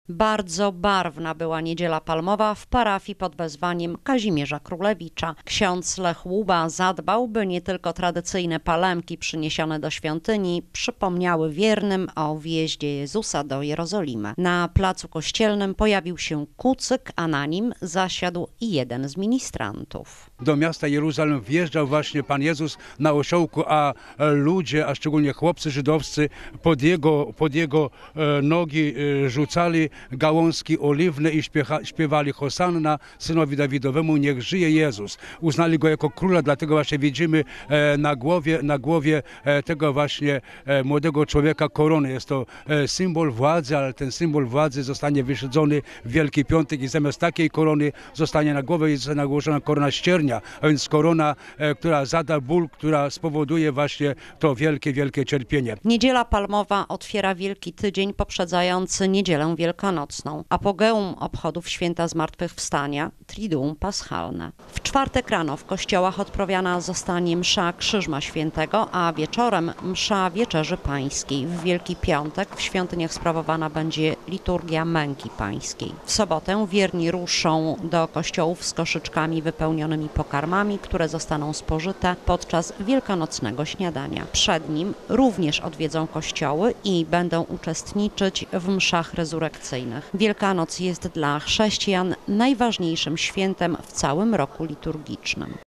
Bardzo barwna była Niedziela Palmowa w parafii pod wezwaniem Kazimierza Królewicza. Ksiądz Lech Łuba zadbał, by nie tylko tradycyjne palemki przyniesione do świątyni przypomniały wiernym o wjeździe Jezusa do Jerozolimy. Na placu kościelnym pojawił się kucyk, a na nim zasiadł i jeden z ministrantów. Do miasta Jeruzalem wjeżdżał właśnie Pan Jezus na osiołku, a ludzie, a szczególnie chłopcy żydowscy pod jego nogi rzucali gałązki oliwne i śpiewali Hosanna synowi Dawidowemu, niech żyje Jezus. Uznali go jako króla, dlatego właśnie widzimy na głowie tego właśnie młodego człowieka koronę. Jest to symbol władzy, ale ten symbol władzy zostanie wyszydzony w Wielki Piątek i zamiast takiej korony zostanie na głowę nałożona korona ściernia, a więc korona, która zada ból, która spowoduje właśnie to wielkie cierpienie. Niedziela Palmowa otwiera Wielki Tydzień poprzedzający Niedzielę Wielkanocną. Apogeum obchodów Święta Zmartwychwstania, Triduum Paschalne. W czwartek rano w kościołach odprawiana zostanie msza Krzyżma Świętego, a wieczorem msza Wieczerzy Pańskiej. W Wielki Piątek w świątyniach sprawowana będzie liturgia Męki Pańskiej. W sobotę wierni ruszą do kościołów z koszyczkami wypełnionymi pokarmami, które zostaną spożyte podczas wielkanocnego śniadania. Przed nim również odwiedzą kościoły i będą uczestniczyć w mszach rezurekcyjnych. Wielkanoc jest dla chrześcijan najważniejszym świętem w całym roku liturgicznym.